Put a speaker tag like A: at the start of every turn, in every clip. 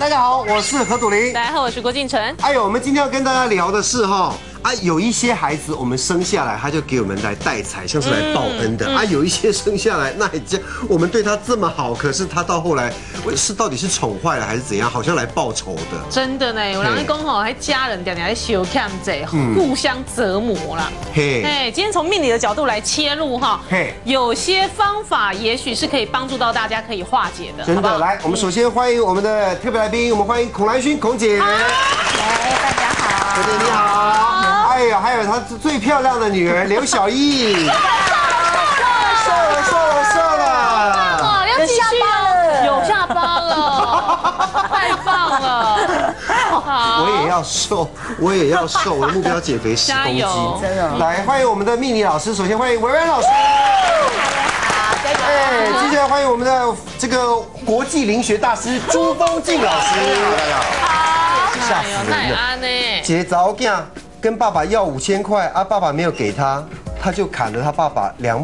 A: 大家好，我是何笃林。
B: 大家好，我是郭敬淳。
A: 哎呦，我们今天要跟大家聊的是有一些孩子我们生下来他就给我们来带财，像是来报恩的有一些生下来那我们对他这么好，可是他到后来到底是宠坏了还是怎样，好像来报仇的。
B: 真的呢，我跟你讲还家人常常在相欠债，互相折磨啦。今天从命理的角度来切入有些方法也许是可以帮助到大家可以化解的。
A: 真的，来，我们首先欢迎我们的特别来宾，我们欢迎孔兰勋孔姐。
C: 大家好，
A: 孔姐你好。哎呀，还有她最漂亮的女儿刘小艺，瘦了，
B: 要继续有下巴了，太棒了！好，
A: 我也要瘦，我的目标减肥10公斤，
C: 真的。
A: 来，欢迎我们的命理老师，首先欢迎维维老师。接下来欢迎我们的这个国际灵学大师朱峰静老师。大家好，吓死人了！姐早讲。跟爸爸要5000块爸爸没有给他，他就砍了他爸爸24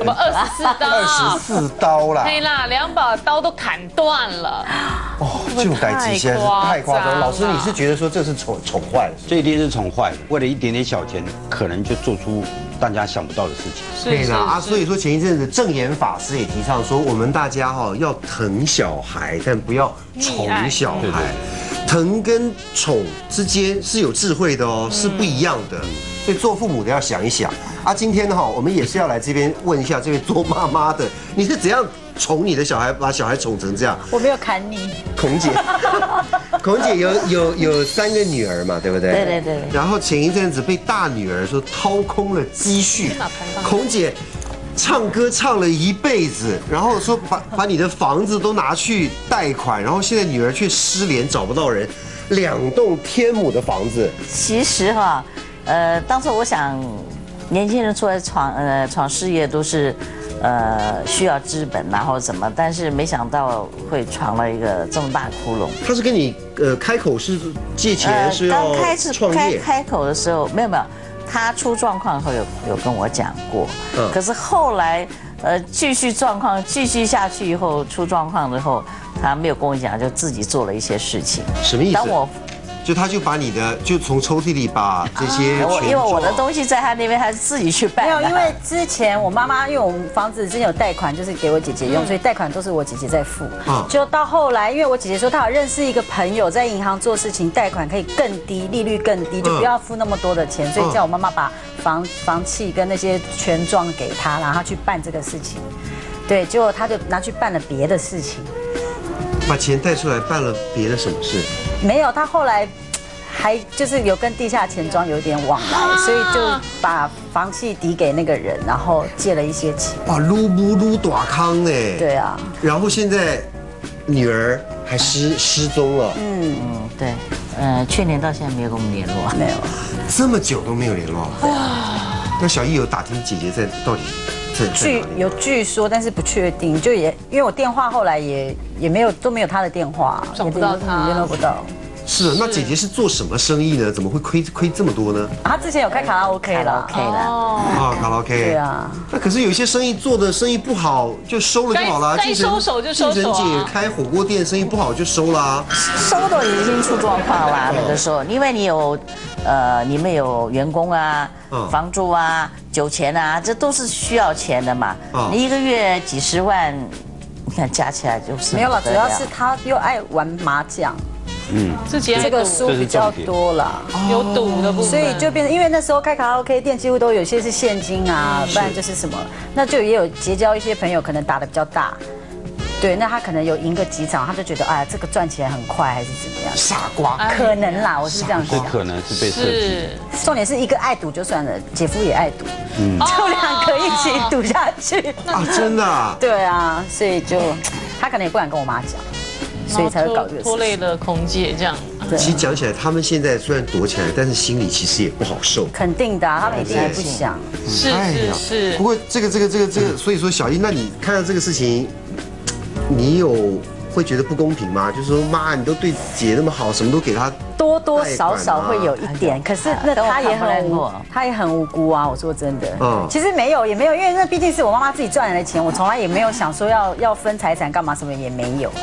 A: 刀啦。
B: 对啦，2把刀都砍断了。
A: 这种代际现在是太夸张。老师，你是觉得说这是宠坏了？
D: 这一定是宠坏了，为了一点点小钱，可能就做出大家想不到的事情。
A: 对啦所以说前一阵子正言法师也提倡说，我们大家要疼小孩，但不要宠小孩。疼跟宠之间是有智慧的是不一样的，所以做父母的要想一想今天我们也是要来这边问一下这位做妈妈的，你是怎样宠你的小孩，把小孩宠成这样？
C: 我没有砍你，
A: 孔姐，孔姐有3个女儿嘛，对不对？对。然后前一阵子被大女儿说掏空了积蓄，孔姐。唱歌唱了一辈子，然后说把你的房子都拿去贷款，然后现在女儿却失联找不到人，2栋天母的房子。
C: 其实当初我想，年轻人出来闯事业都是需要资本然后怎么，但是没想到会闯了一个这么大窟窿。
A: 他是跟你开口是借钱是要创业？
C: 开口的时候没有。他出状况后有跟我讲过，可是后来继续状况继续下去以后出状况之后，他没有跟我讲，就自己做了一些事情。
A: 什么意思？他就把你的就从抽屉里把这些
C: 因为我的东西在他那边，他自己去办。
E: 没有，因为之前我妈妈，因为我们房子之前有贷款，就是给我姐姐用，所以贷款都是我姐姐在付。就到后来，因为我姐姐说她有认识一个朋友在银行做事情，贷款可以更低，利率更低，就不要付那么多的钱，所以叫我妈妈把房契跟那些权状给她，然后她去办这个事情。对，结果她就拿去办了别的事情。
A: 把钱贷出来办了别的什么事？
E: 没有，他后来还就是有跟地下钱庄有点往来，所以就把房契抵给那个人，然后借了一些钱。
A: 哇，撸大康哎！
E: 对啊。
A: 然后现在女儿还失踪了。
C: 对。去年到现在没有跟我们联络。
E: 没有。
A: 这么久都没有联络。对啊。那小艺有打听姐姐到底
E: 据说，但是不确定，就因为我电话后来也没有都没有他的电话，
B: 找不到他，
E: 联络不到。
A: 是，那姐姐是做什么生意呢？怎么会亏这么多呢？
E: 她之前有开卡拉 OK 了。
A: 卡拉 OK。
E: 对啊。
A: 那可是有些生意做的生意不好，就收了就好了。
B: 该收手就收手。
A: 静姐开火锅店，生意不好就收啦。
C: 收都已经出状况了，那个时候，因为你们有员工房租酒钱这都是需要钱的嘛。你一个月几10万，你看加起来就是
E: 没有了。主要是他又爱玩麻将。这个输比较多了，
B: 有赌的部分，
E: 所以就变成，因为那时候开卡拉 OK 店几乎都有些是现金不然就是什么，那就也有结交一些朋友，可能打得比较大。对，那他可能有赢个几场，他就觉得这个赚钱很快，还是怎么样？
A: 傻瓜，
E: 可能啦，我是这样说。
D: 可能是被设计。
E: 重点是一个爱赌就算了，姐夫也爱赌，就2个一起赌下去。
A: 真的？
E: 对啊，所以就他可能也不敢跟我妈讲。所以才会搞这个事，
B: 拖累了孔姐这样。
A: 其实讲起来，他们现在虽然躲起来，但是心里其实也不好受。
E: 肯定的，他们一定也不想。
B: 是。
A: 不过这个，所以说小艺，那你看到这个事情，你会觉得不公平吗？就是说，妈，你都对姐那么好，什么都给她，
E: 多多少少会有一点。可是那他也很无辜啊！我说真的，其实也没有，因为那毕竟是我妈妈自己赚来的钱，我从来也没有想说要分财产干嘛，什么也没有。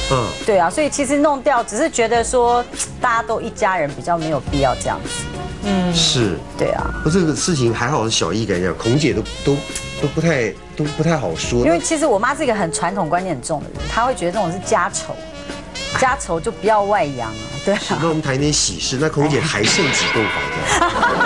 E: 对啊，所以其实弄掉只是觉得说大家都一家人，比较没有必要这样子。
A: 是，
E: 对啊。
A: 这个事情还好是小艺感觉，孔姐都不太好说。
E: 因为其实我妈是一个很传统观念很重的人，她会觉得这种是家丑，家丑就不要外扬啊。对啊。
A: 那我们谈一点喜事，那孔姐还剩几栋房子？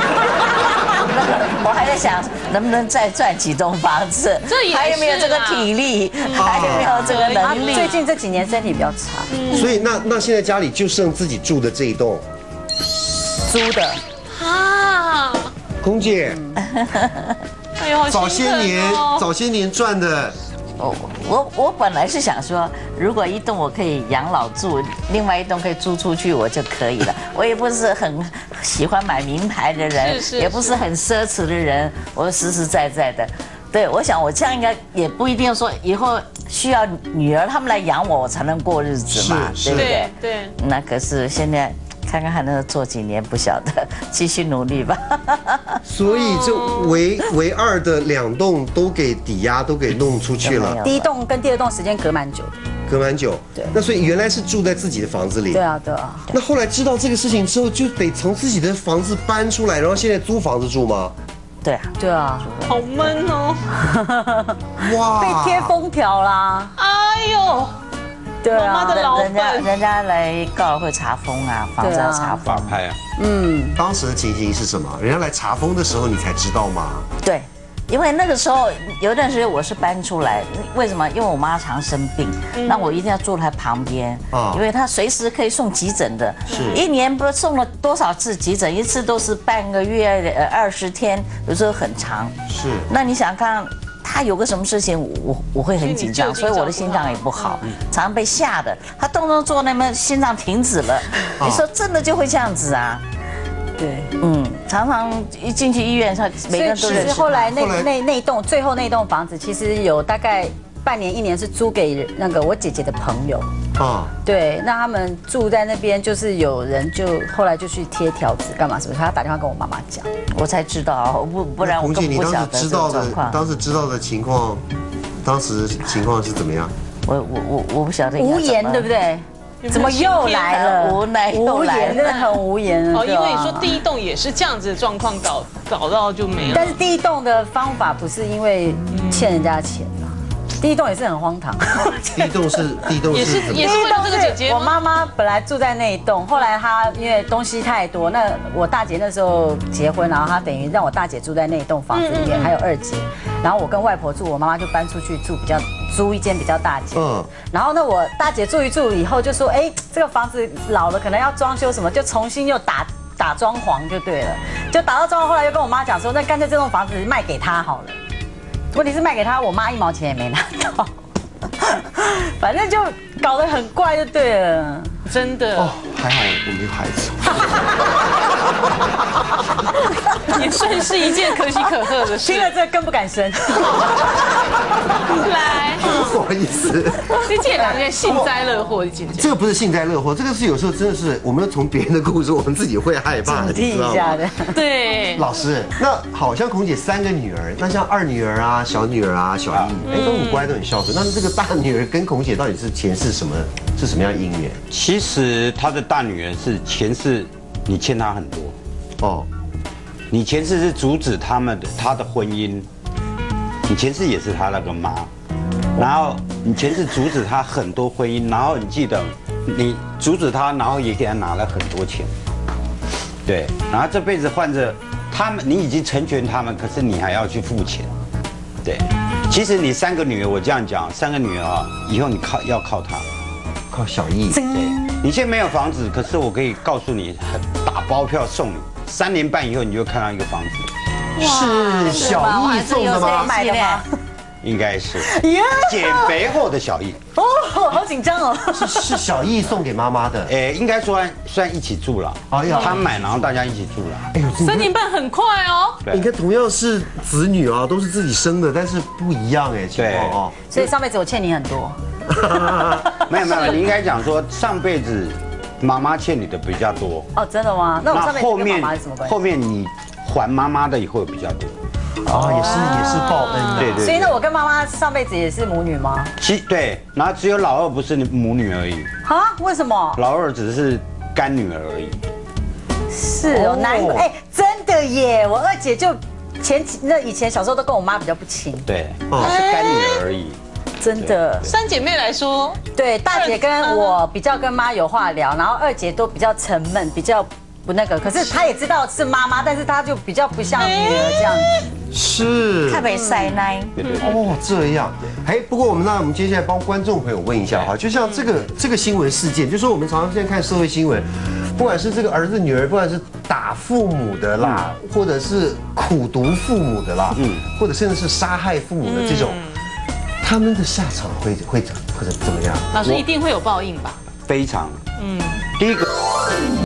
C: 我还在想能不能再赚几栋房子，还有没有这个体力，还有没有这个能力？
E: 最近这几年身体比较差，
A: 所以那现在家里就剩自己住的这一栋，
E: 租的
B: 啊。
A: 孔姐，
B: 哎呦，
A: 早些年赚的。
C: 我本来是想说，如果一栋我可以养老住，另外一栋可以租出去，我就可以了。我也不是很喜欢买名牌的人，也不是很奢侈的人，我实实在在的。对，我想我这样应该也不一定说以后需要女儿他们来养我，我才能过日子嘛，对不对？
B: 对。
C: 那可是现在。看看还能做几年，不晓得，继续努力吧。
A: 所以这唯二的2栋都给抵押，都给弄出去了。
E: 第一栋跟第二栋时间隔蛮久的。
A: 隔蛮久。对。那所以原来是住在自己的房子里。
E: 对啊，对啊。
A: 那后来知道这个事情之后，就得从自己的房子搬出来，然后现在租房子住吗？
C: 对啊，
E: 对啊。
B: 好闷哦。
E: 哇。被贴封条啦。
B: 哎呦。
E: 对啊，
C: 人家来告会查封啊，房子要查封
D: 法拍啊。
A: 当时的情形是什么？人家来查封的时候，你才知道吗？
C: 对，因为那个时候有一段时间我是搬出来，为什么？因为我妈常生病，那我一定要住她旁边，因为她随时可以送急诊的，一年不送了多少次急诊，一次都是半个月、20天，有时候很长。
A: 是，
C: 那你想看？他有个什么事情，我会很紧张，所以我的心脏也不好，常常被吓的。他动作做那么心脏停止了，你说真的就会这样子啊？
E: 对，
C: 常常一进去医院，他每个人都认识。
E: 其实后来那栋最后那栋房子，其实有大概半年1年是租给那个我姐姐的朋友。对，那他们住在那边，就是有人就后来就去贴条子干嘛什么，他打电话跟我妈妈讲，
C: 我才知道，不然我根本不晓得这种状况。
A: 当时知道的情况，当时情况是怎么样？
C: 我不晓得。
E: 无言，对不对？怎么又来了？
C: 无奈又来了，
E: 真的很无言
B: 哦，因为你说第一栋也是这样子的状况搞到就没了。
E: 但是第一栋的方法不是因为欠人家钱。第一栋也是很荒唐，
A: 第一栋是
B: 也是为了这个姐姐。
E: 我妈妈本来住在那一栋，后来她因为东西太多，那我大姐那时候结婚，然后她等于让我大姐住在那一栋房子里面，还有2姐，然后我跟外婆住，我妈妈就搬出去住租一间比较大间。然后呢，我大姐住一住以后就说，哎，这个房子老了，可能要装修什么，就重新又打装潢就对了，就打到装潢，后来又跟我妈讲说，那干脆这栋房子卖给她好了。问题是卖给他，我妈1毛钱也没拿到，反正就搞得很怪就对了，
B: 真的。
A: 哦，还好我没有孩
B: 子，也算是一件可喜可贺的事。
E: 听了这更不敢生。
B: 来，
A: 不好意思，
B: 你姐两个幸灾乐祸的姐姐。
A: 这个不是幸灾乐祸，这个是有时候真的是我们从别人的故事，我们自己会害怕，
E: 警惕一下的。
B: 对，
A: 老师，那好像孔姐3个女儿，那像2女儿啊、小女儿啊、小艺，都很乖，都很孝顺。那这个大女儿跟孔姐到底是前世什么样姻缘？
D: 其实她的大女儿是前世你欠她很多哦，你前世是阻止她的婚姻，你前世也是她那个妈，然后你前世阻止她很多婚姻，然后你记得你阻止她，然后也给她拿了很多钱，对，然后这辈子换着他们，你已经成全他们，可是你还要去付钱，对。其实你3个女儿，我这样讲，3个女儿啊，以后你要靠她，
A: 靠小艺。
D: 对，你现在没有房子，可是我可以告诉你，打包票送你，3年半以后你就会看到一个房子。
A: 是小艺送的吗？
E: 买的吗？
D: 应该是减肥后的小艺。
E: 哦，好紧张哦。
A: 是小艺送给妈妈的。
D: 应该算一起住了。哎呀，他买，然后大家一起住了。
B: 哎呦，3年半很快哦。
A: 你看，同样是子女啊，都是自己生的，但是不一样哎，情况哦。
E: 所以上辈子我欠你很多。
D: 没有，你应该讲说上辈子妈妈欠你的比较多。
E: 哦，真的吗？那我上辈子跟妈妈是什么关系？
D: 后面你还妈妈的也会比较多。
A: 也是报恩的。
E: 对。所以呢，我跟妈妈上辈子也是母女吗？
D: 对，然后只有老二不是母女而已。
E: 啊？为什么？
D: 老二只是干女儿而已。
E: 是哦，难怪真的耶！我二姐就以前小时候都跟我妈比较不亲。
D: 对，是干女儿而已。
E: 真的，
B: 三姐妹来说，
E: 对，大姐跟我比较跟妈有话聊，然后二姐都比较沉闷，比较不那个。可是她也知道是妈妈，但是她就比较不像女儿这样子。
A: 是。
C: 特别塞奶。
A: 哦，这样。不过我们接下来帮观众朋友问一下哈，就像这个新闻事件，就说我们常常现在看社会新闻，不管是这个儿子女儿，不管是打父母的啦，或者是苦毒父母的啦，或者甚至是杀害父母的这种。他们的下场会怎么样？
B: 老师一定会有报应吧？
D: 非常。第一个。